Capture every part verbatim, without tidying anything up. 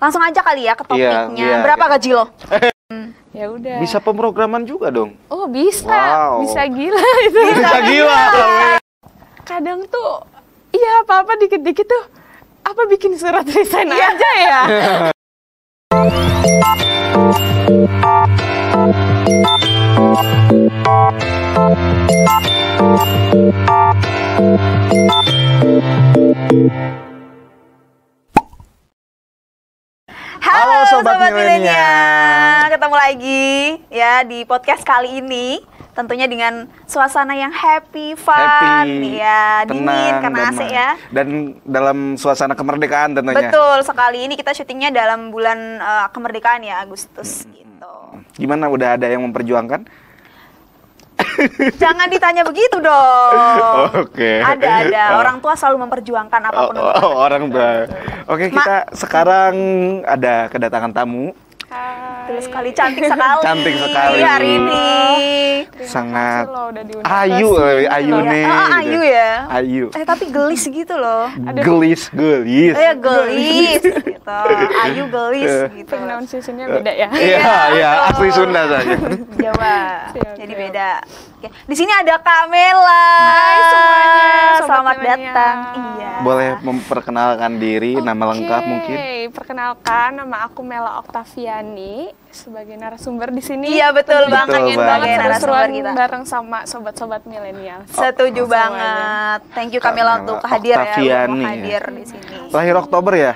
Langsung aja kali ya ke topiknya. Iya, iya, Berapa iya. gaji lo? Ya udah. Bisa pemrograman juga dong. Oh bisa, Wow. bisa gila itu. Bisa gila. Kadang tuh, iya apa-apa dikit-dikit tuh, apa bikin surat resign aja ya. Halo, Halo, Sobat Sobat Milenial. Milenial. Ketemu lagi ya di podcast kali ini. Tentunya dengan suasana yang happy, fun, Happy, ya dingin tenang, karena A C damai. ya. Dan dalam suasana kemerdekaan tentunya. Betul sekali, ini kita syutingnya dalam bulan uh, kemerdekaan ya, Agustus gitu. Gimana, udah ada yang memperjuangkan? Jangan ditanya begitu dong. Oke. Ada ada, Oh. orang tua selalu memperjuangkan Oh, apapun. oh, oh, orang tua. Oke, kita sekarang ada kedatangan tamu. Betul sekali, cantik sekali. Cantik sekali. hari ini. Terima Sangat kasih loh udah diundang Ayu, ke eh, sini ayu loh. nih. Oh, gitu. ayu ya. Ayu. Eh tapi gelis gitu loh. Gelis, gelis. Oh ya gelis gitu. Ayu gelis Eh. gitu. Pronunciation-nya beda ya. Iya, iya, asli Sunda saja. Jawa. Siap, Jadi siap. beda. Oke. Di sini ada Kamela. Hai semuanya, Sobat Selamat Milenial. datang. Iya. Boleh memperkenalkan diri, nama lengkap mungkin? Oke, perkenalkan nama aku Mela Oktaviani sebagai narasumber di sini. Iya betul Betul banget banget. sebagai narasumber seru-seruan kita. bareng sama sobat-sobat milenial. Setuju semuanya. banget. Thank you Kamela Kamela untuk hadir ya, Oktaviani, untuk ya. hadir di sini. Lahir Oktober ya?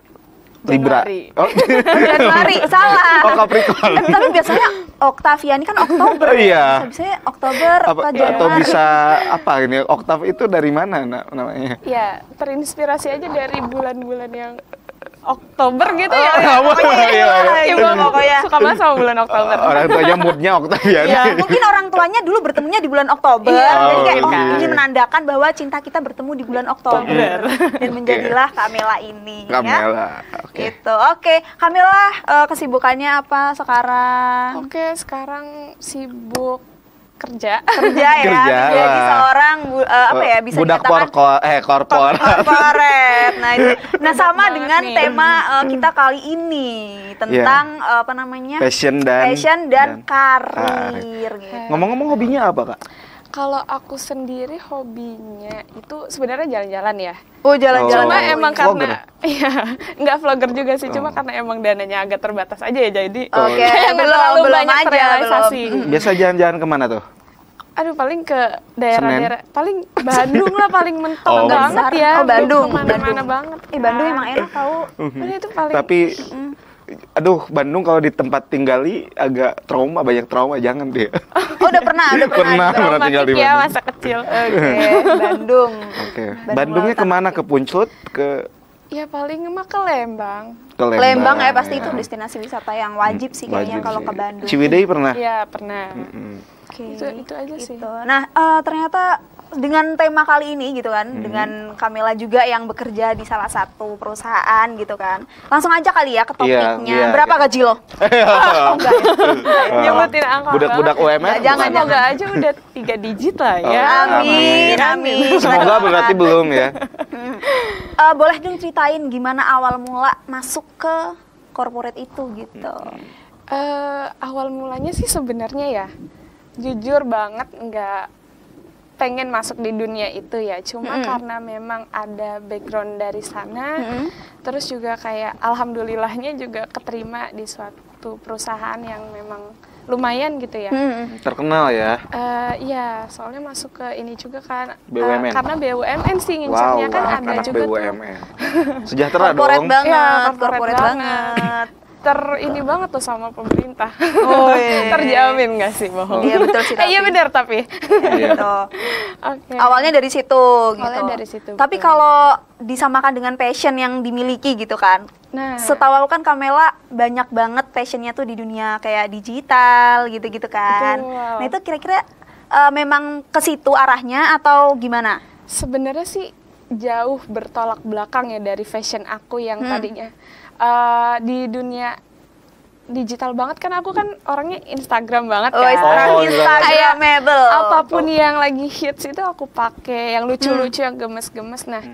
Libra. Januari. Oh, Januari, salah. oh Capricorn. Eh, tapi biasanya Oktaviani kan Oktober. Oh, iya. Bisa-bisanya Oktober Apa, atau Januari. atau bisa apa ini? Oktav itu dari mana na- namanya? Ya, terinspirasi aja dari bulan-bulan yang Oktober gitu ya. Oh, ya. pokoknya iya, itulah, iya. gitu Ibu pokoknya. suka banget sama bulan Oktober. Orang tuanya moodnya Oktaviani. Iya. Mungkin orang tuanya dulu bertemunya di bulan Oktober, Iya, jadi kayak oh, oh, iya. ini menandakan bahwa cinta kita bertemu di bulan Oktober dan menjadilah Kamela ini. Ya. Kamela. Oke. Gitu. Oke, Kamela eh, kesibukannya apa sekarang? Oke, sekarang sibuk kerja. Kerja ya, Kerja, menjadi wah. seorang bu- eh, apa ya bisa Budak dikatakan korpor, eh korpor. korporat. Nah, itu. Nah sama banget dengan nih. tema eh, kita kali ini tentang eh, apa namanya? Passion dan Passion dan, dan karir gitu. Ngomong-ngomong hobinya apa, Kak? Kalau aku sendiri hobinya itu sebenarnya jalan-jalan ya. Oh, jalan-jalan. Cuma Oh, emang vlogger? karena iya, nggak vlogger juga sih, cuma Oh. karena emang dananya agak terbatas aja ya. Jadi Oke, kayak nggak belum, terlalu belum banyak aja, terrealisasi. belum. Biasa jalan-jalan kemana tuh? Aduh, paling ke daerah-daerah, paling Bandung lah paling mentok Oh, banget besar. ya. Oh, Bandung. Kemana-mana Bandung. banget. Eh, Bandung kan. emang enak tahu. Udah itu paling. Tapi aduh, Bandung kalau di tempat tinggali agak trauma, banyak trauma, jangan deh. Oh, udah pernah, udah pernah. Pernah, juga. pernah tinggal di traumatik ya Bandung. masa kecil. Oke, Bandung. Oke. Bandung Bandungnya Lautan. kemana? Ke Puncut? Ke Ya paling mah ke Lembang. ke Lembang. Lembang ya pasti ya. itu destinasi wisata yang wajib sih kayaknya Wajib kalau sih. ke Bandung. Ciwidey pernah? Iya pernah. Mm. Oke. Itu itu aja sih. Gitu. Nah, eh, ternyata dengan tema kali ini gitu kan, dengan Kamela juga yang bekerja di salah satu perusahaan gitu kan. Langsung aja kali ya ke topiknya. Iya, iya, Berapa iya. gaji lo? Oh, enggak ya. Nyebutin angka Budak-budak U M R. Nggak, jangan, Semoga aja udah tiga digit lah ya. Oh, Amin, amin. amin. Semoga berarti belum ya. Eh, boleh dong ceritain gimana awal mula masuk ke corporate itu gitu. Eh, awal mulanya sih sebenarnya ya, jujur banget nggak pengen masuk di dunia itu ya. Cuma Mm-mm. karena memang ada background dari sana, Mm-mm. terus juga kayak alhamdulillahnya juga keterima di suatu perusahaan yang memang lumayan gitu ya. Hmm. Terkenal ya. Eh, iya, soalnya masuk ke ini juga kan B U M N. eh, karena B U M N sih Wow, ngincernya kan ada anak juga B U tuh. M N. Sejahtera Corporate dong. banget, Iya, corporate, corporate banget. Ter ini banget tuh sama pemerintah. Oh, iya. Terjamin nggak sih bohong? Iya, betul sih, Eh, iya tapi. benar tapi. Gitu. Oke. Awalnya dari situ gitu. Awalnya dari situ, Tapi betul. kalau disamakan dengan passion yang dimiliki gitu kan. Nah, Setahu aku kan Kamela banyak banget passionnya tuh di dunia kayak digital gitu-gitu kan. Betul. Nah itu kira-kira eh, memang ke situ arahnya atau gimana? sebenarnya sih jauh bertolak belakang ya dari fashion aku yang Hmm. tadinya eh, di dunia digital banget kan, aku kan orangnya Instagram banget Oh, kan. Instagram, Oh, Instagramable. Apapun yang lagi hits itu aku pakai, yang lucu-lucu, yang gemes-gemes. Nah, Hmm.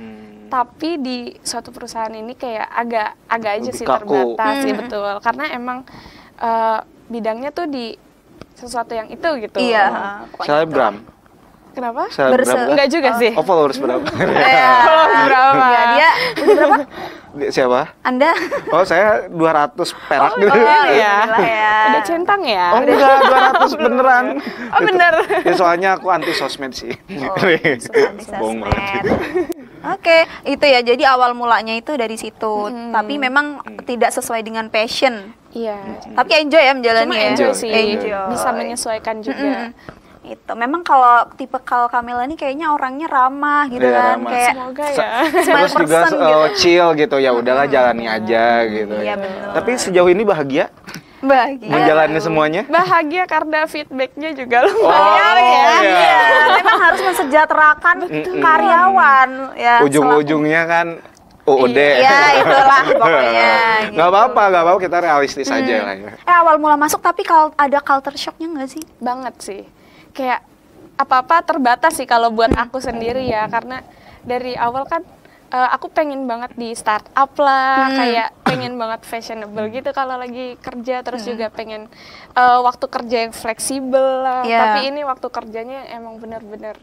Tapi di suatu perusahaan ini kayak agak agak aja Lebih sih kaku. terbatas, Hmm. sih betul. Karena emang uh, bidangnya tuh di sesuatu yang itu gitu. Iya, pokoknya Selebgram. Kenapa? Selebgram Berse- kah? Enggak juga sih. Oh, followers berapa? Iya. Berapa? Iya, dia udah berapa? Dia- Siapa? Anda? Oh, saya dua ratus perak Oh, gitu. oh ya. Alhamdulillah ya. Udah centang ya? Oh enggak, dua ratus beneran. Oh, bener. Ya, soalnya aku anti sosmed sih. Oh, Bohong suka banget. sosmed. Oke, itu ya. Jadi awal mulanya itu dari situ. Hmm. Tapi memang tidak sesuai dengan passion. Iya. Tapi enjoy ya menjalani Cuma ya. enjoy Enjoy, sih. enjoy. Bisa menyesuaikan juga. Mm-mm. Itu memang kalau tipe kalau Kamila ini kayaknya orangnya ramah gitu Iya, kan, ramah. kayak Semoga Se- ya. smile Terus juga person uh, gitu. chill gitu, ya udahlah jalani aja gitu. Iya, ya. bener. Tapi sejauh ini bahagia Bahagia. menjalani semuanya? Bahagia karena feedbacknya juga Oh, lumayan ya. iya. Iya, memang harus mensejahterakan karyawan ya. Ujung-ujungnya kan U U D. Iya, itulah pokoknya. Nggak gitu. apa-apa, nggak apa-apa, kita realistis aja lah ya. Eh awal mula masuk tapi kalau ada culture shocknya nggak sih? Banget sih. Kayak apa-apa terbatas sih kalau buat aku sendiri ya, karena dari awal kan eh, aku pengen banget di startup lah, Hmm. kayak pengen banget fashionable gitu kalau lagi kerja, terus juga pengen eh, waktu kerja yang fleksibel lah. Iya. Tapi ini waktu kerjanya emang bener-bener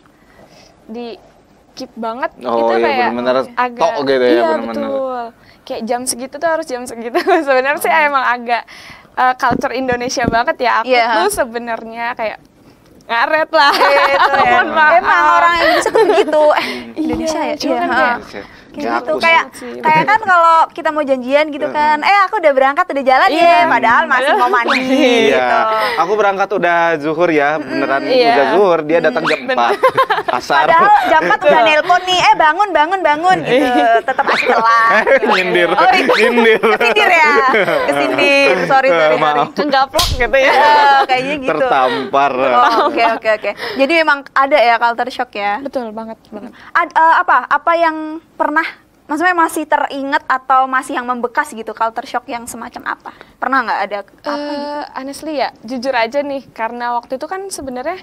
di keep banget Oh, itu iya, kayak bener-bener agak tok gitu ya, iya bener-bener. betul, kayak jam segitu tuh harus jam segitu. Sebenarnya sih emang agak eh, culture Indonesia banget ya. Aku Iya. tuh sebenarnya kayak ngaret lah. Gitu ya. Mohon maaf. Emang orang Indonesia tuh begitu. Eh, Indonesia ya? cuma kan Iya, kayak- ha. Kayak Kayak gitu, aku kayak sih. kayak kan kalau kita mau janjian gitu kan, eh aku udah berangkat udah jalan ya, Iya. padahal masih mau mandi Iya, gitu. aku berangkat udah zuhur ya, beneran Iya. udah zuhur, dia datang jam empat. Asar. Padahal jam empat udah nelpon nih, eh bangun bangun bangun gitu, tetap aja telat. Nyindir, Oh, iya. nyindir. Kesindir ya, kesindir, sorry sorry sorry. Maaf. Kegaplok gitu ya. Eh, kayaknya gitu. Tertampar. Oh, Oke oke oke. Jadi memang ada ya culture shock ya. Betul banget banget. Ad- eh, apa apa yang pernah maksudnya masih teringat atau masih yang membekas gitu culture shock yang semacam apa? Pernah nggak ada apa gitu? Eh, honestly ya, jujur aja nih, karena waktu itu kan sebenarnya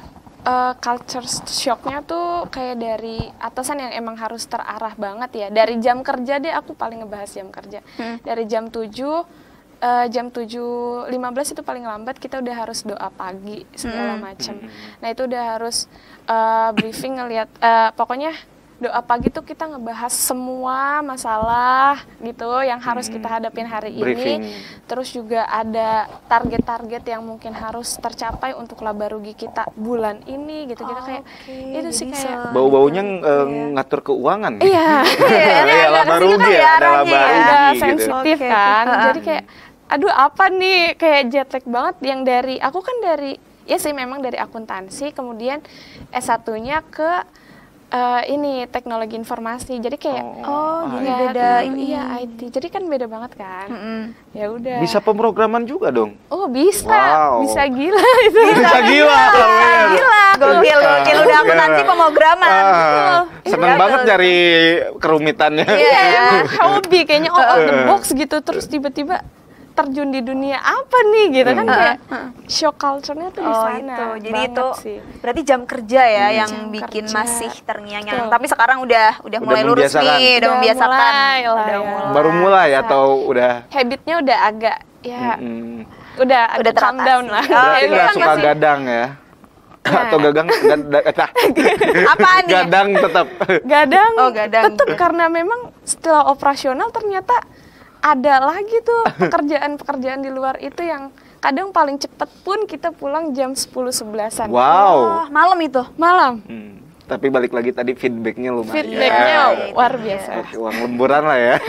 eh, culture shocknya tuh kayak dari atasan yang emang harus terarah banget ya. Dari jam kerja deh, aku paling ngebahas jam kerja. Hmm. Dari jam tujuh, eh, jam tujuh lima belas itu paling lambat kita udah harus doa pagi segala Hmm. macam. Nah itu udah harus eh, briefing ngelihat, eh, pokoknya doa pagi tuh kita ngebahas semua masalah gitu yang harus kita hadapin hari Briefing. ini. Terus juga ada target-target yang mungkin harus tercapai untuk laba rugi kita bulan ini gitu. Kita kayak Oke, itu sih jadi kayak se- Bau-baunya Gitu, eh, ya. ngatur keuangan. iya. Iya, Iya, laba ke situ rugi kan ya, ada arahnya laba ya. rugi. Agak gitu. sensitif Oke, kan. oke. Jadi kayak aduh apa nih, kayak jet lag banget yang dari aku kan dari ya sih memang dari akuntansi, kemudian S satunya ke eh, ini teknologi informasi. Jadi kayak Oh, jadi ya, beda aduh, ini. iya I T. Jadi kan beda banget kan. Mm-mm. Ya udah. Bisa pemrograman juga dong. Oh, bisa. Wow. Bisa gila itu. Bisa gila. men. Gila, gokil gokil udah akuntansi Gila. pemrograman. Ah, seneng Betul. banget cari kerumitannya. Iya, emang hobi kayaknya out of the box gitu, terus tiba-tiba terjun di dunia apa nih gitu kan, kayak shock culture-nya tuh di Oh sana. itu, jadi banget itu sih. berarti jam kerja ya Hmm. yang Jam bikin kerja. masih terngiang-ngiang. Betul. Tapi sekarang udah udah, Udah mulai lurus membiasakan. nih, udah Udah membiasakan. mulai lah Udah ya. mulai. Baru mulai Bisa. atau udah Habitnya udah agak ya mm, udah Udah agak calm teratasi. down lah. Oh, berarti iya, nggak kan suka masih- gadang ya? Nah. Atau gagang gad- eh, Apaan nih? gadang tetap. Gadang, Oh, gadang. tetep karena memang setelah operasional ternyata ada lagi tuh pekerjaan-pekerjaan di luar itu yang kadang paling cepet pun kita pulang jam sepuluh sebelasan Wow. Oh, malam itu. malam. Hmm, tapi balik lagi tadi feedbacknya lumayan. Feedbacknya Iya. luar biasa. Oke, uang lemburan lah ya.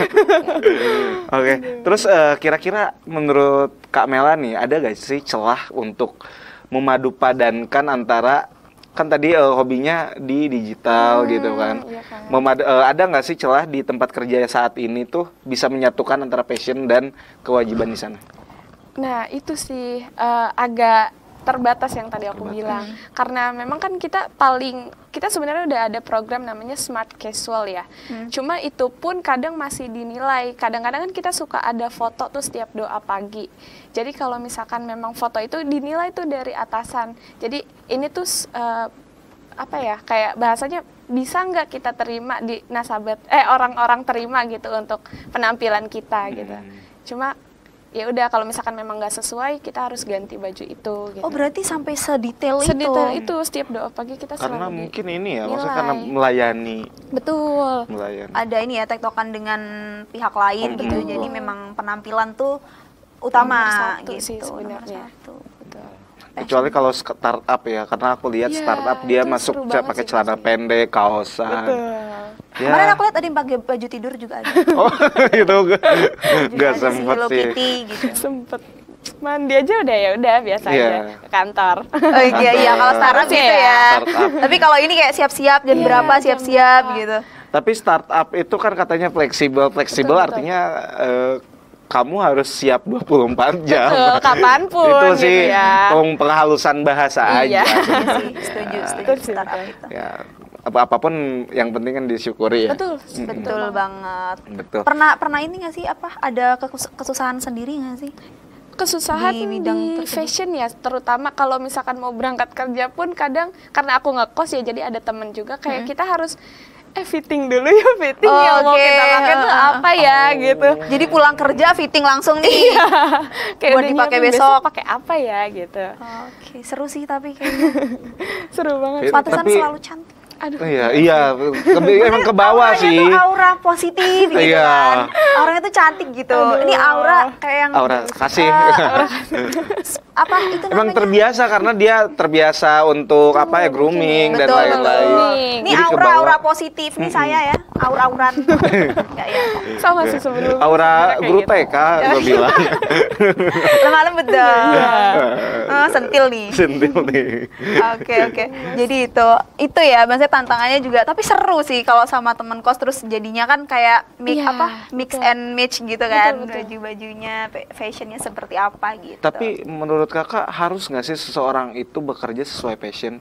Oke, terus eh, kira-kira menurut Kak Mela nih, ada gak sih celah untuk memadupadankan antara, kan tadi eh, hobinya di digital gitu kan. iya kan. Memad- eh, ada nggak sih celah di tempat kerja saat ini tuh bisa menyatukan antara passion dan kewajiban di sana? Nah, itu sih eh, agak terbatas yang tadi aku bilang. Karena memang kan kita paling, kita sebenarnya udah ada program namanya Smart Casual ya. Cuma itu pun kadang masih dinilai. Kadang-kadang kan kita suka ada foto tuh setiap doa pagi. Jadi kalau misalkan memang foto itu dinilai tuh dari atasan. Jadi ini tuh eh, apa ya, kayak bahasanya bisa nggak kita terima di nasabah eh orang-orang terima gitu untuk penampilan kita gitu. Cuma ya udah kalau misalkan memang nggak sesuai kita harus ganti baju itu gitu. Oh berarti sampai sedetail itu? Sedetail itu setiap doa pagi kita karena selalu mungkin ini ya nilai. maksudnya karena melayani Betul. melayani Ada ini ya tektokan dengan pihak lain Hmm. gitu, jadi memang penampilan tuh utama Nomor satu gitu. sih Nomor sebenarnya. satu. Betul. kecuali kalau startup ya karena aku lihat Iya, startup dia itu masuk seru ca- banget pakai sih celana pasti. pendek kaosan Betul. ya. Kemarin aku lihat ada yang pakai baju tidur juga ada. Oh itu nggak nggak Juga ada sempet Hello sih Kitty gitu. Sempet mandi aja udah ya udah biasa Iya. aja ke kantor. Oh iya iya kalau startup Harusnya gitu ya. ya. Startup. Tapi kalau ini kayak siap-siap jam Iya, berapa jam siap-siap berapa. gitu. tapi startup itu kan katanya fleksibel fleksibel Betul, artinya eh, kamu harus siap dua puluh empat jam Betul, kapanpun itu gitu sih ya. peng- penghalusan bahasa Iya. aja Iya sih, setuju, setuju Betul sih, startup betul. itu. ya apa apapun yang penting kan disyukuri ya. Betul, Mm-mm. Betul banget. Betul. Pernah pernah ini nggak sih apa ada kekus- kesusahan sendiri nggak sih? Kesusahan Di di, bidang tersebut. fashion ya, terutama kalau misalkan mau berangkat kerja pun kadang karena aku ngekos ya, jadi ada temen juga kayak kita harus eh fitting dulu ya, fitting Oh, yang mau oke. kita pakai tuh apa ya gitu. Jadi pulang kerja fitting langsung nih. Kayak Buat udah dipakai nyiapin besok. pakai apa ya gitu. Oke, seru sih tapi kayaknya Seru banget. Fit- sepatusan Tapi- selalu cantik. Aduh. Iya, iya, ke- emang ke bawah Auranya sih. tuh aura positif gitu Iya. kan. Auranya tuh cantik gitu. Aduh. Ini aura kayak yang Aura kasih. apa itu namanya? Emang terbiasa karena dia terbiasa untuk apa ya grooming dan Betul, lain-lain. betul. Ini Jadi ke aura bawah. aura positif nih saya ya. Aura-auran. Enggak ya. Sama sih sebelum Aura kayak guru gitu. T K gue bilang. Lemah lembut dong. Oh, sentil nih. Sentil nih. Oke oke. Jadi itu itu ya, maksudnya tantangannya juga. Tapi seru sih kalau sama temen kos terus jadinya kan kayak mix Iya, apa mix betul. and match gitu kan, Betul, betul. baju-bajunya, fa- fashionnya seperti apa gitu. Tapi menurut kakak harus nggak sih seseorang itu bekerja sesuai passion?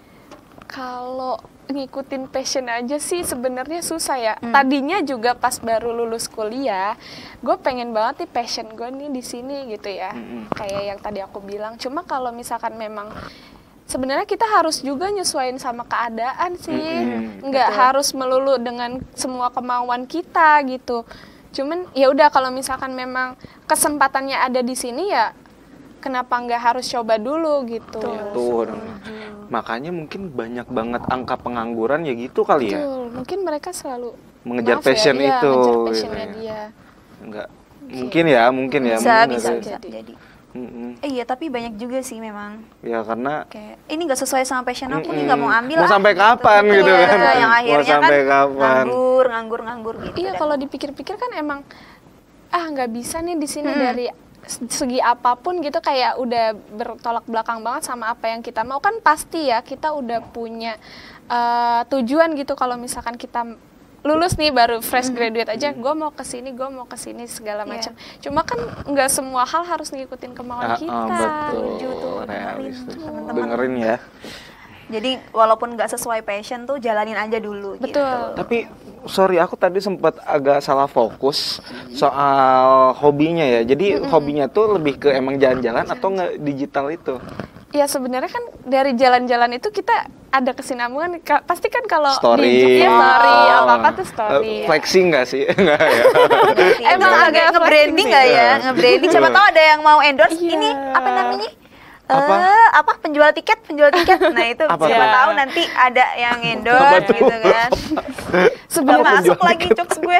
Kalau ngikutin passion aja sih sebenarnya susah ya. Hmm. Tadinya juga pas baru lulus kuliah, gue pengen banget nih passion gue nih di sini gitu ya. Mm-mm. Kayak yang tadi aku bilang. Cuma kalau misalkan memang sebenarnya kita harus juga nyesuaiin sama keadaan sih. Mm-mm. Nggak Betul. harus melulu dengan semua kemauan kita gitu. Cuman ya udah kalau misalkan memang kesempatannya ada di sini ya kenapa nggak harus coba dulu gitu. Tuh, makanya mungkin banyak banget angka pengangguran ya gitu kali ya. Betul, mungkin mereka selalu Mengejar maaf ya, passion iya, itu. ngejar gitu passionnya ya. dia. Enggak. Mungkin ya, mungkin ya. bisa mungkin bisa ada- bisa Jadi. jadi. Mm-mm. Eh, iya tapi banyak juga sih memang Ya karena kayak ini nggak sesuai sama passion aku nih, Mm-mm. nggak mau ambil Mau ah, sampai kapan Betul, gitu kan. betul. Yang Mau akhirnya sampai kan kapan. nganggur nganggur nganggur gitu. Iya, dah. kalau dipikir-pikir kan emang ah nggak bisa nih di sini Mm-mm. dari segi apapun gitu kayak udah bertolak belakang banget sama apa yang kita mau. Kan pasti ya kita udah punya eh, tujuan gitu kalau misalkan kita lulus nih baru fresh graduate aja, gue mau kesini, gue mau kesini segala Iya. macam. Cuma kan nggak semua hal harus ngikutin Ah, kemauan kita. ah, betul. Setuju tuh, Realistis. teman-teman. Dengerin ya. Jadi walaupun nggak sesuai passion tuh jalanin aja dulu gitu. Betul. Tapi sorry aku tadi sempat agak salah fokus soal hobinya ya. Jadi hobinya tuh lebih ke emang jalan-jalan atau nggak digital itu? Ya sebenarnya kan dari jalan-jalan itu kita ada kesinambungan. Ka- Pasti kan kalau Story. di ya, story Oh. apa-apa tuh story. Eh, flexing nggak sih? Nggak ya. Emang Nggak. agak Nggak nge-branding flexing nggak sih. ya? Nge-branding. Siapa tahu ada yang mau endorse Iya. ini apa namanya? Apa? Eh, apa penjual tiket, penjual tiket. Nah, itu Apa siapa tuh? tahu nanti ada yang Apa endorse tuh? gitu kan. Sebenarnya Belum masuk penjual lagi jokes gue.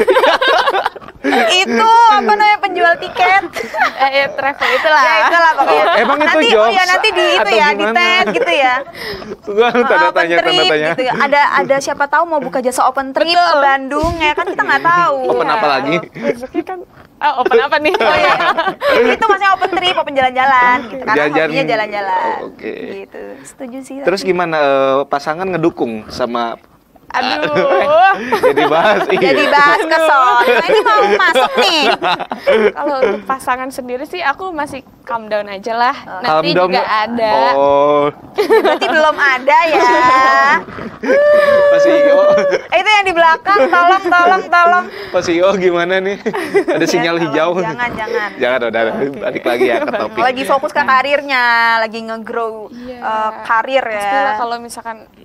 Itu apa namanya penjual tiket? eh, ya, travel itulah. Ya itulah pokoknya. Oh, emang itu nanti, oh jokes ya nanti di itu atau ya, di gimana? tag gitu ya. Gua tanda Open tanya, tanda trip tanya. gitu ya. Ada ada siapa tahu mau buka jasa open trip ke Bandung ya kan kita nggak tahu. Open apa lagi? Rezeki kan ah, open apa nih? Oh iya. Itu maksudnya open trip, open jalan-jalan gitu. Karena Jajan. hobinya jalan-jalan. Oh, oke. Gitu. Setuju sih. Terus tapi. gimana eh, pasangan ngedukung sama Aduh. jadi bahas iya. Jadi bahas ke sono. Nah, ini mau masuk nih. Kalau untuk pasangan sendiri sih aku masih calm down aja lah. Calm Nanti down juga nggak? ada. Oh, Berarti belum ada ya. Pak I O. Eh, itu yang di belakang, tolong, tolong, tolong. Pak I O gimana nih? Ada sinyal Ya, hijau. tolong, Jangan, jangan. Jangan udah, balik lagi ya ke topik. Lagi fokus ke karirnya, lagi nge-grow Iya. eh, karir ya. Pastilah kalau misalkan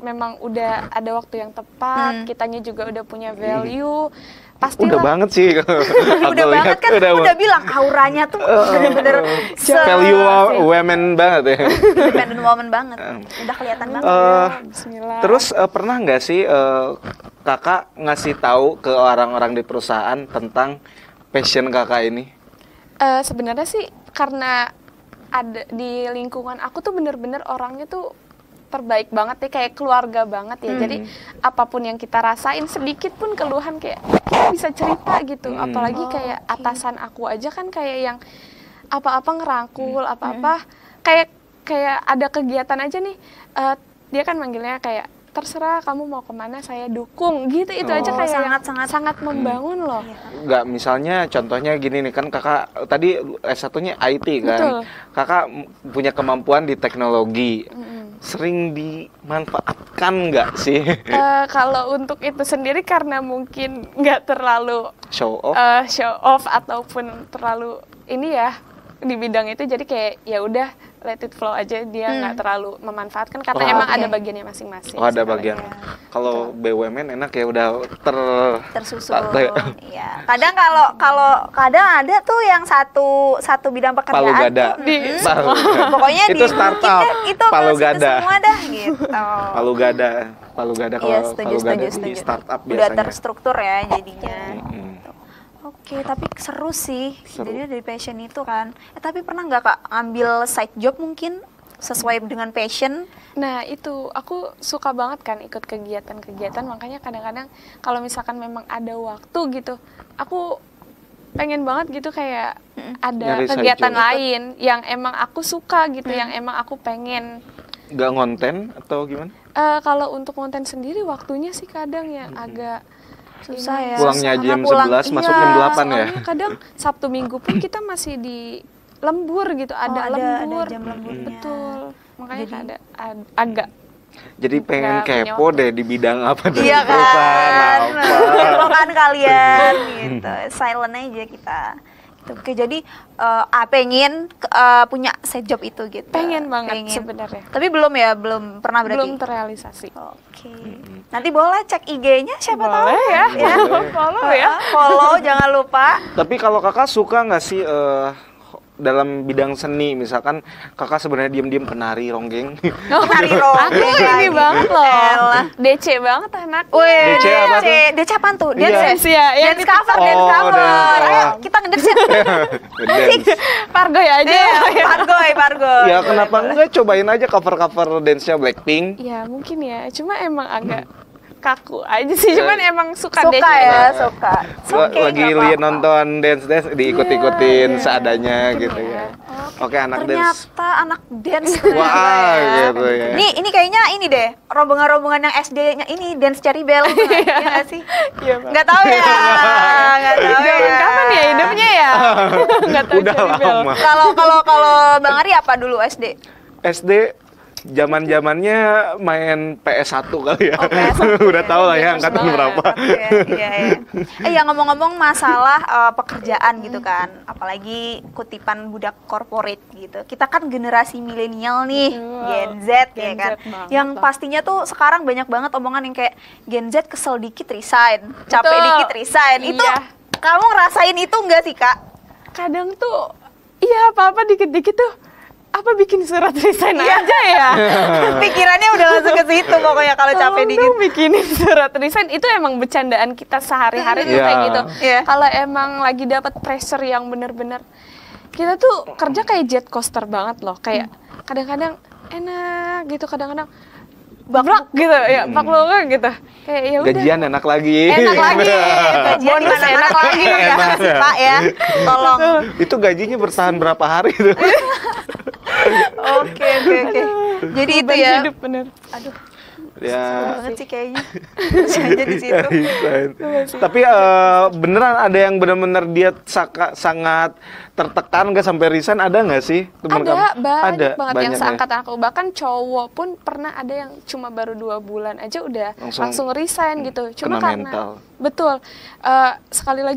memang udah ada waktu yang tepat, Hmm. kitanya juga udah punya value, pastilah. Udah banget sih. Udah banget kan, udah, udah bilang auranya tuh bener-bener se- Value women banget ya. independent woman banget. Udah kelihatan banget. Eh, Bismillah. Terus eh, pernah nggak sih eh, kakak ngasih tahu ke orang-orang di perusahaan tentang passion kakak ini? Eh, sebenarnya sih karena ada di lingkungan aku tuh bener-bener orangnya tuh terbaik banget ya, kayak keluarga banget ya. Hmm. Jadi apapun yang kita rasain, sedikit pun keluhan kayak kita bisa cerita gitu. Hmm. Apalagi Oh, kayak oke. atasan aku aja kan kayak yang apa-apa ngerangkul, apa-apa kayak kayak ada kegiatan aja nih, eh, dia kan manggilnya kayak terserah kamu mau kemana saya dukung gitu. Itu Oh. aja kayak yang Sangat-sangat- sangat membangun loh. Iya. Nggak, misalnya contohnya gini nih, kan kakak tadi S satunya I T kan. Betul. Kakak m- punya kemampuan di teknologi. Mm-mm. Sering dimanfaatkan nggak sih? Eh, kalau untuk itu sendiri karena mungkin nggak terlalu Show off? eh, show off ataupun terlalu ini ya di bidang itu, jadi kayak ya udah let it flow aja, dia nggak Hmm. terlalu memanfaatkan karena Oh, emang oke. ada bagiannya masing-masing. Oh, ada sekali. bagian. ya. Kalau B U M N enak ya, udah ter Tersusun. Tak- Iya. Kadang kalau kalau kadang ada tuh yang satu satu bidang pekerjaan Palu gada. tuh, Di mm, Palu gada. pokoknya Itu di startup. kita itu Palu masukin gada. semua dah gitu. Palu gada, Palu gada kalau Iya, setuju, Palu gada setuju, di setuju. startup Udah biasanya. terstruktur ya jadinya. Mm-mm. Oke, tapi seru sih. Seru. Jadi dari passion itu kan. Eh, tapi pernah nggak Kak ambil side job mungkin sesuai dengan passion? Nah itu aku suka banget kan ikut kegiatan-kegiatan, makanya kadang-kadang kalau misalkan memang ada waktu gitu, aku pengen banget gitu kayak ada Nyari side kegiatan job. lain yang emang aku suka gitu, Hmm. yang emang aku pengen. Nggak ngonten atau gimana? Eh, kalau untuk konten sendiri waktunya sih kadang ya agak Susah ini, ya. Pulangnya Karena jam pulang- sebelas, masuk iya, jam delapan ya? soalnya kadang Sabtu Minggu pun kita masih di lembur gitu, Oh, ada, ada- ada lembur. jam lemburnya. Betul. Makanya Jadi- ada ad- agak Jadi pengen Nggak punya kepo waktu. deh di bidang apa dari Iya perusahaan kan. apa. Kepo kan kalian gitu. Silent aja kita. Gitu. Oke, jadi eh, ah, pengen eh, punya side job itu gitu. pengen banget Pengen. sebenarnya. Tapi belum ya, belum pernah berarti. Belum terrealisasi. Oke. Nanti boleh cek I G-nya siapa tahu. Boleh ya, Ya. follow ya. Ah, follow jangan lupa. Tapi kalau kakak suka nggak sih eh, dalam bidang seni, misalkan kakak sebenarnya diem-diem penari ronggeng. Penari Aku ronggeng ini lagi. banget loh. Elah. D C banget anak. Wih, D C apa tuh? D C apaan tuh? Iya. Dance, Dance ya, yang dance itu- cover, dance Oh, cover. dance. Ayo, kita ngedance ya. Dance. Pargoy aja. Iya, Pargoy, Pargoy. Ya kenapa enggak cobain aja cover-cover dance-nya Blackpink. Ya mungkin ya, cuma emang agak kaku aja sih. Cuman emang suka, Suka D C. ya, suka. L- Oke, lagi nggak lihat apa-apa. nonton dance-dance diikut-ikutin Iya, iya. seadanya Mungkin gitu ya. ya. Oke, anak dance. Ternyata anak dance. Wah, ternyata gitu ya. Ini ini kayaknya ini deh, rombongan-rombongan yang S D-nya ini dance Cherry Bell. Iya nggak sih? Iya, Bang. Nggak tahu ya. Nggak tahu ya. Zaman kapan ya hidupnya ya? Nggak tahu Udah Cherry Bell. lama. Kalau kalau kalau Bang Ari apa dulu S D? S D zaman-zamannya main P S satu kali ya. Oh, P S satu Udah ya. tahu lah ya Iya, angkatan banget. berapa. Iya, iya, iya. Eh ya ngomong-ngomong masalah eh, pekerjaan gitu kan, apalagi kutipan budak korporat gitu. Kita kan generasi milenial nih, Betul. Gen Z ya Gen kan. Z banget Yang lah. pastinya tuh sekarang banyak banget omongan yang kayak Gen Z kesel dikit resign, capek Betul. dikit resign. Itu Iya. kamu ngerasain itu enggak sih, Kak? Kadang tuh, iya apa-apa dikit-dikit tuh, apa bikin surat resign Iya. aja ya? Pikirannya udah langsung ke situ pokoknya kalau capek Tolong dikit. dong bikinin surat resign. Itu emang bercandaan kita sehari-hari tuh Iya. kayak gitu. Iya. Kalau emang lagi dapat pressure yang bener-bener, kita tuh kerja kayak jet coaster banget loh. Kayak kadang-kadang enak gitu, kadang-kadang bablak gitu ya, baklok gitu. Kayak ya udah. Gajian enak lagi. Enak lagi, gajian di Bonus mana-mana enak lagi ya, sih, Pak ya. Tolong. Itu gajinya bertahan berapa hari tuh? Oke, oke, oke. Jadi itu Beban ya. hidup bener. Aduh, Ya. banget sih kayaknya. Masih aja di situ. Resign. Tapi eh, beneran ada yang benar-benar dia saka- sangat tertekan nggak sampai resign, ada nggak sih teman Ada kamu? banyak Ada, banget banyak yang ya? seangkatan aku, bahkan cowok pun pernah ada yang cuma baru dua bulan aja udah Langsung- langsung, resign gitu. Cuma kena karena mental. betul. Eh, sekali lagi ya,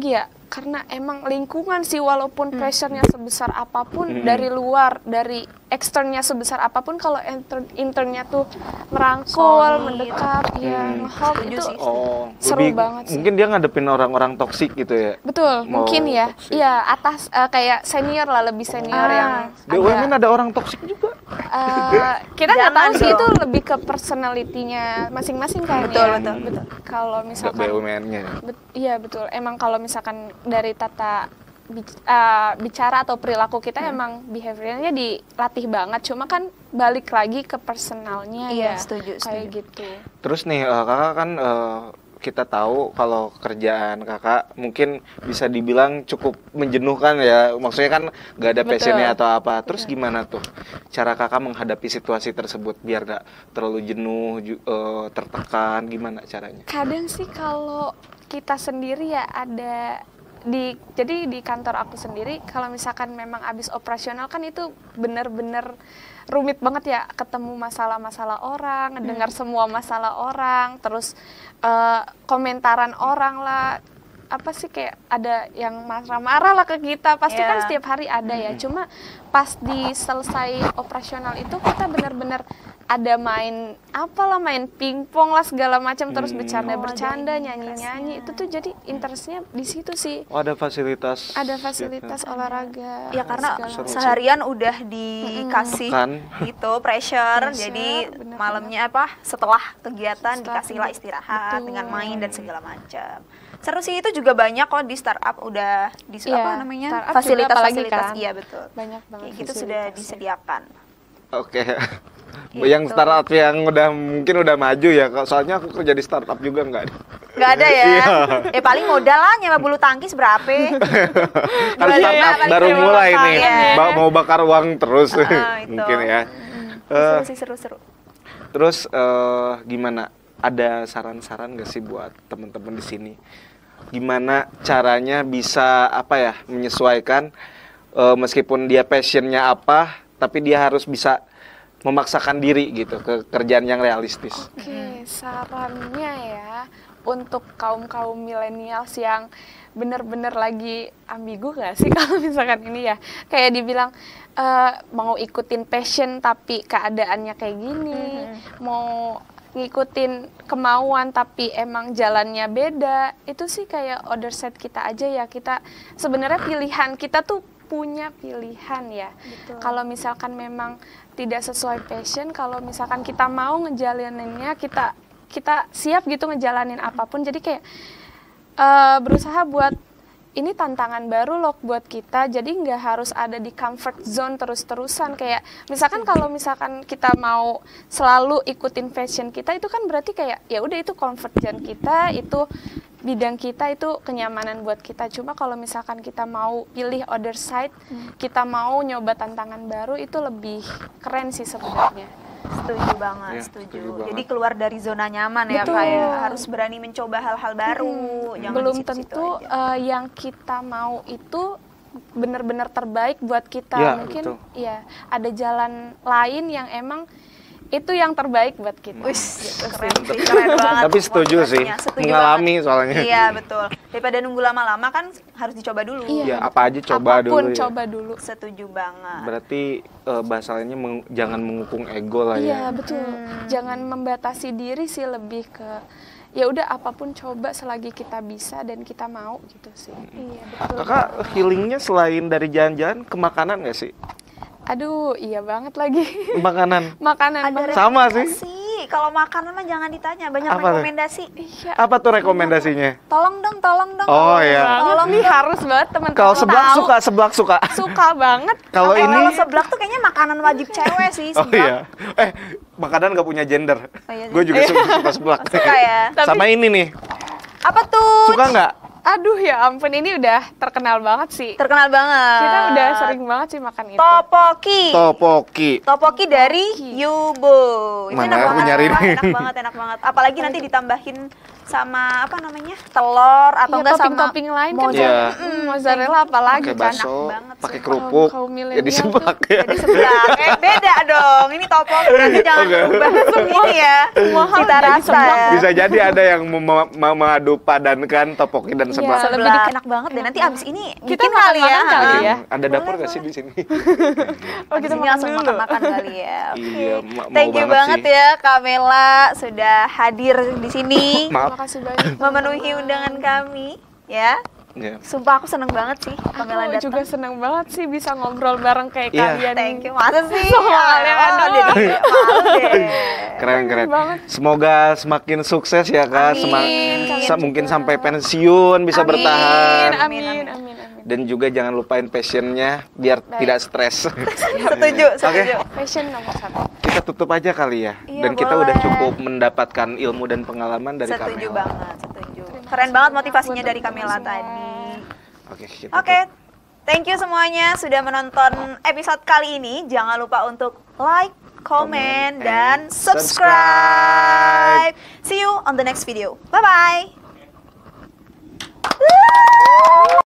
karena emang lingkungan sih, walaupun Hmm. pressure-nya sebesar apapun Hmm. dari luar, dari eksternnya sebesar apapun, kalau intern internnya tuh merangkul, Solid. mendekat, ya Hmm. nge-hold Setuju itu sih. Oh, seru lebih- banget sih. Mungkin dia ngadepin orang-orang toksik gitu ya. betul, Mau mungkin ya, toxic. iya atas eh, kayak senior lah, lebih senior Ah. yang Di U M N ada orang toksik juga. Eh, kita nggak Jangan tahu sih, dong. itu lebih ke personality-nya masing-masing kayaknya. Betul, ya. betul, betul. Kalau Nggak misalkan, B U M N-nya. bet- iya betul. Emang kalau misalkan dari tata bic- eh, bicara atau perilaku kita Hmm. emang behaviornya dilatih banget. Cuma kan balik lagi ke personalnya Iya, ya. setuju, Kayak setuju. gitu. Terus nih eh, kakak kan eh, kita tahu kalau kerjaan kakak mungkin bisa dibilang cukup menjenuhkan ya. Maksudnya kan nggak ada Betul. passionnya atau apa. Terus gimana tuh cara kakak menghadapi situasi tersebut biar nggak terlalu jenuh, ju- eh, tertekan? Gimana caranya? Kadang sih kalau kita sendiri ya ada di jadi di kantor aku sendiri, kalau misalkan memang abis operasional kan itu bener-bener rumit banget ya, ketemu masalah-masalah orang, dengar semua masalah orang, terus eh, komentaran orang lah, apa sih, kayak ada yang marah-marah lah ke kita, pasti Iya. kan setiap hari ada ya. Cuma pas di selesai operasional itu kita bener-bener ada main apalah, main pingpong lah segala macam, terus Hmm. bercanda-bercanda, Oh, ada nyanyi-nyanyi, interestnya. itu tuh jadi interestnya di situ sih. Oh, ada fasilitas. Ada fasilitas olahraga. Ya karena segala Seru sih. seharian udah dikasih Kan. gitu pressure, Pressure, jadi bener-bener. malamnya apa setelah kegiatan Setelah dikasihlah kegiatan, istirahat betul. dengan main dan segala macam. Seru sih, itu juga banyak kok di startup udah di Iya, apa namanya startup juga fasilitas-fasilitas, apalagi kan. iya betul. Banyak banget Kayak gitu sudah fasilitasnya. disediakan. Oke. Gitu. Yang startup yang udah mungkin udah maju ya. Soalnya aku kerja di startup juga nggak ada. Nggak ada ya? Iya. Eh paling modal lah nyewa bulu tangkis berapa? Kan Dua startup juta paling baru sewa mulai bakal, nih, ya. ba- mau bakar uang terus Ah, itu. mungkin ya. Eh, Seru sih, seru-seru. terus eh, gimana? Ada saran-saran gak sih buat teman-teman di sini? Gimana caranya bisa apa ya menyesuaikan eh, meskipun dia passionnya apa, tapi dia harus bisa memaksakan diri gitu ke kerjaan yang realistis. Oke, sarannya ya untuk kaum-kaum milenials yang bener-bener lagi ambigu gak sih kalau misalkan ini ya, kayak dibilang eh, mau ikutin passion tapi keadaannya kayak gini, mau ngikutin kemauan tapi emang jalannya beda, itu sih kayak other side kita aja ya. Kita sebenarnya pilihan kita tuh punya pilihan ya. Betul. Kalau misalkan memang tidak sesuai passion, kalau misalkan kita mau ngejalaninnya, kita kita siap gitu ngejalanin apapun. Jadi kayak eh, berusaha buat ini tantangan baru loh buat kita. Jadi nggak harus ada di comfort zone terus-terusan. Kayak misalkan kalau misalkan kita mau selalu ikutin passion kita, itu kan berarti kayak ya udah itu comfort zone kita, itu bidang kita, itu kenyamanan buat kita. Cuma kalau misalkan kita mau pilih other side, kita mau nyoba tantangan baru, itu lebih keren sih sebenarnya. Setuju banget, Iya, setuju. setuju banget. Jadi keluar dari zona nyaman ya, Betul. kayak harus berani mencoba hal-hal baru. Jangan Belum di situ-situ tentu aja. eh, yang kita mau itu benar-benar terbaik buat kita. Ya, Mungkin betul. ya ada jalan lain yang emang itu yang terbaik buat kita. Wis, keren sih, keren banget. Tapi setuju sih, motivasinya. Setuju mengalami banget. soalnya. Iya, betul. Daripada nunggu lama-lama kan harus dicoba dulu. Iya. Ya apa aja coba Apapun dulu ya. coba dulu. Setuju banget. Berarti eh, bahasanya meng- jangan mengukung ego lah ya. Iya betul. Jangan membatasi diri sih, lebih ke ya udah apapun coba selagi kita bisa dan kita mau gitu sih. Iya betul. Kakak healingnya selain dari jalan-jalan ke makanan nggak sih? Aduh iya banget lagi. Makanan. Makanan Ada banget. Sama sih. rekomendasi. Kalau makanan mah jangan ditanya, banyak Apa tuh? rekomendasi. Iya. Apa tuh rekomendasinya? Tolong dong, tolong dong. Oh, Tolong, iya. Tolong Nih dong. harus banget teman-teman. Kalau seblak tahu. suka, seblak suka. Suka banget. Kalau Kalau ini seblak tuh kayaknya makanan wajib cewek sih, Oh seblak. iya. Eh, makanan nggak punya gender. Oh, iya sih. Gue juga suka, suka seblak. Suka ya. Sama ini nih. Apa tuh? Suka nggak? Aduh ya ampun, ini udah terkenal banget sih. Terkenal banget. Kita udah sering banget sih makan itu. Topoki. Topoki. Topoki dari Yubo. Itu Mana enak aku banget, nyari nih. enak banget, enak banget. Apalagi nanti ditambahin sama apa namanya telur atau Iya, enggak sama topping-topping lain kan mozzarella. Iya. mm, mozzarella apalagi Pakai kan. bakso, banget sih. pakai kerupuk, Kaum- kaum ya milenial di seblak ya. Jadi sebelah, eh beda dong. Ini topong, berarti jangan Oke. berubah ini ya. Semua hal Cita jadi rasa seblak. ya. Bisa jadi ada yang mem- memadu padankan topoki dan Iya. seblak. Sebelah. Lebih di- Enak banget deh. Nanti abis ini Kita bikin kali ya. makan-makan kali Bikin- ya. Ada dapur Boleh, nggak sih boleh. di sini? Oh, Abis kita ini makan langsung dulu. makan-makan kali ya. Oke. Iya, ma- mau Thank you banget banget sih. ya Kamela sudah hadir di sini. Maaf. Terima kasih banyak. Memenuhi undangan kami ya. Ya. Sumpah aku seneng banget sih Kamela Aku datang. juga senang banget sih bisa ngobrol bareng kayak Iya. kalian. Thank you. Masa sih? Sama Ya, kalian, oh, aduh. jadi malu deh. Keren keren. banget. Semoga semakin sukses ya kak. Amin. Sema- Kalian sa- mungkin sampai pensiun bisa Amin. bertahan. Amin, Amin, amin, amin. amin, amin. Dan juga jangan lupain passionnya biar Baik. tidak stres. Setuju, setuju. Fashion nomor satu. Kita tutup aja kali ya. Iya, Dan kita boleh. udah cukup mendapatkan ilmu dan pengalaman dari Setuju Kamela. banget, setuju. Terima Keren kasih banget banyak motivasinya buat dari Kamela teman-teman tadi. semua. Oke, kita Oke, tutup. thank you semuanya sudah menonton episode kali ini. Jangan lupa untuk like, comment, Comment, dan and subscribe. See you on the next video. Bye-bye.